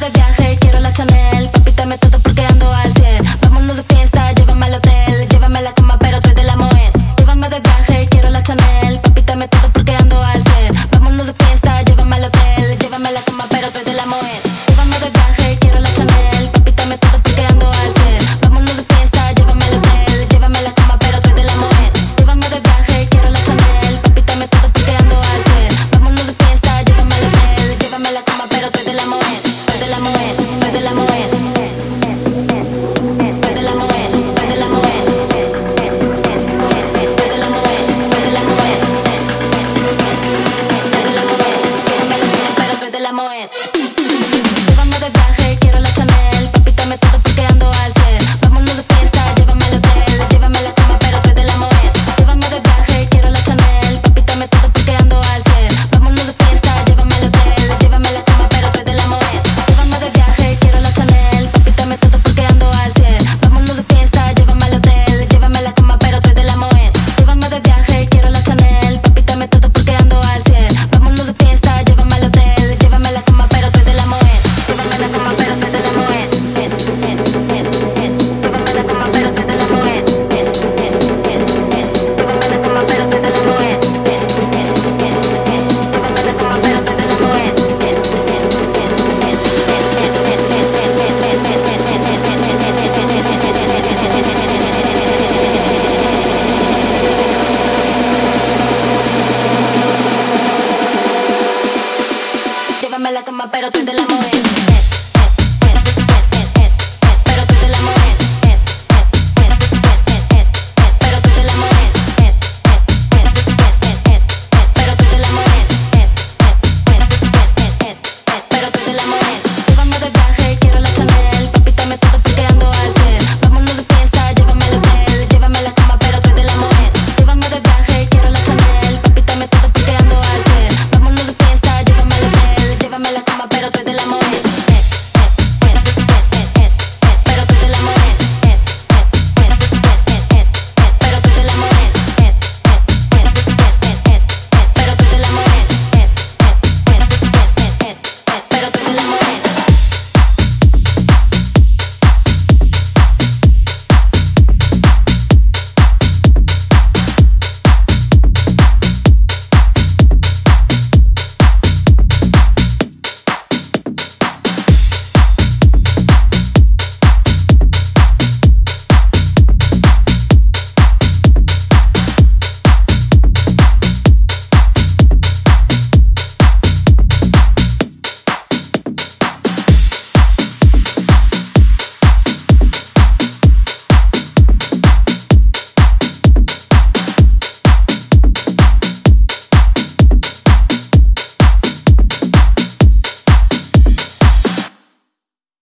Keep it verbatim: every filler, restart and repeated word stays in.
de viaje, quiero la Chanel. Papi, dame todo porque ando al cien. Vámonos de fiesta, llévame al hotel. Llévame a la cama, pero trae de la Moet. Llévame de viaje, quiero la Chanel. Papi, dame todo porque ando al cien. Vámonos de fiesta, llévame al hotel. Llévame a la cama, pero trae de la Moet.